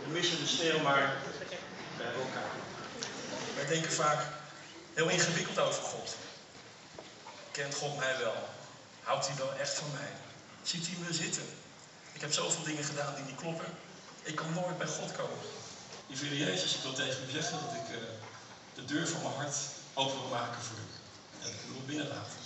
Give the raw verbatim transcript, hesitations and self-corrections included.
We missen de sneeuw, maar we hebben elkaar. Wij denken vaak heel ingewikkeld over God. Kent God mij wel? Houdt hij wel echt van mij? Ziet hij me zitten? Ik heb zoveel dingen gedaan die niet kloppen. Ik kan nooit bij God komen. Lieve Jezus, ik wil tegen u zeggen dat ik uh, de deur van mijn hart open wil maken voor u. En dat ik u wil binnenlaten.